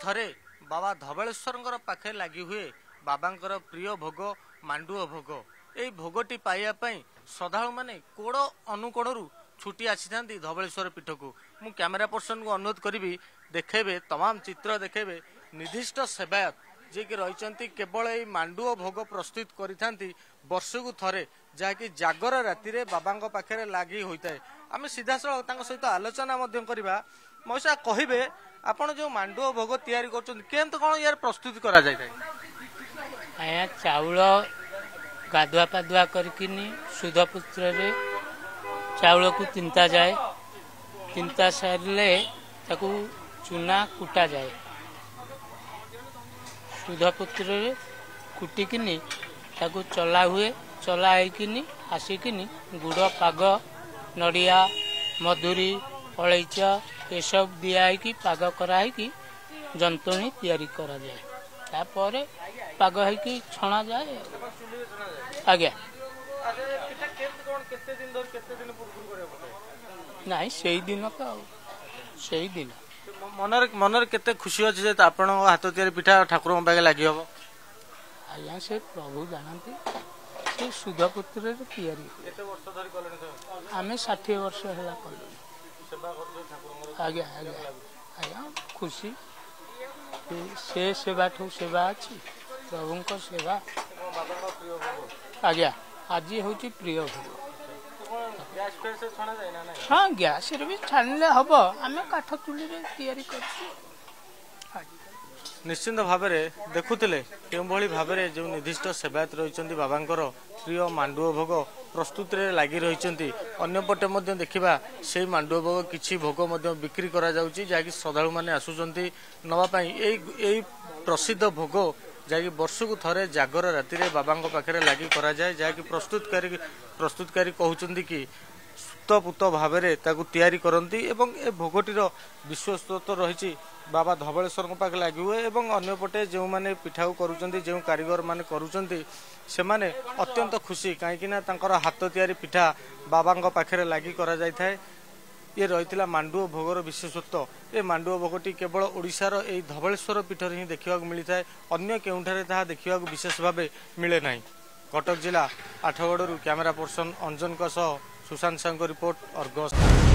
थरे बाबा धबलेश्वर पाखे लगी हुए बाबांकर प्रिय भोग मांडुओ भोग। यही भोगटी पाइबापी श्रद्धालु मैंने कोड़ अनुकोणु छुटी आसी धबलेश्वर पीठ को। मु कैमेरा पर्सन को अनुरोध करी देखेबे तमाम चित्र देखेबे निर्दिष्ट सेवायत जी कि रही केवल यही मांडुओ भोग प्रस्तुत करी वर्षकु थरे जहाँकि जागर राति बाबा पाखे लगी होता है। आम सीधा सड़क सहित आलोचना करवा मौसा कहे आपड़ जो मांडुओ भोग तैयारी कर कौन यार प्रस्तुत करा जाए? आया चाउल गाधुआ पाधुआ करकिनी सुधपुत्र रे चाउल को तिंता जाए, तिंता सारे ताकू चूना कुटा जाए, सुधपुत्र रे कुटिकिनी ताकू चला हुए, चला आईकिनी आसिकिनी गुड़ पाग नड़िया मधुरी अलैच ये सब दिया कि पाग कराई कि जंतुणी तैयारी करा जाए, तापर पाग है छणा जाए। आज्ञा नहीं से दिन तो से दिन मनर केते खुशी अच्छे जे आपण हाथ तैयारी पिठा ठाकुर पाखे लगी हम? आज्ञा से प्रभु जानती से सुधपुत्र तैयारी आम 60 वर्ष है आज्ञा आज्ञा आज्ञा खुशी से सेवा ठू सेवा अच्छी प्रभु सेवा आज्ञा आज हूँ प्रिय भोग। हाँ गैस भी छाणिले हम आम काठ चुली तैयारी कर निश्चिंत भाव देखुले के भाव जो निर्दिष्ट सेवायत रही बाबांकर प्रिय मांडुओ भोग प्रस्तुत लगी रही। अन्यपटे देखा से मांडुओ भोग किसी भोग बिक्री करा जाउची जहाँकि श्रद्धालु मैंने आसुचंती नवापाई यही प्रसिद्ध भोग जहाँकि वर्षकु थरे जागर राति बाबा पाखे लगी करा जाए जहाँकि प्रस्तुतकारी कहते कि सुतपुत भाव तैयारी करती एवं ए भोगटीर विश्वस्त रही बाबा धबलेश्वर पाखे लगी हुए एवं अन्यपटे जो मैंने पिठा करुँच जो कारीगर मैंने करुँच से माने अत्यंत खुशी कहीं हाथ तैयारी पिठा बाबा पाखे लगी करा जाय थाए। ये रही मांडुओ भोगर विशेषत्व। ये मांडुओ भोगटी केवल ओडिशार यही धबलेश्वर पीठर ही देखा मिलता है, अन्य केउठारे ताहा देखा विशेष भाव मिले ना। कटक जिला Athagarh camera person Anjan Sushant Sahu report Argus.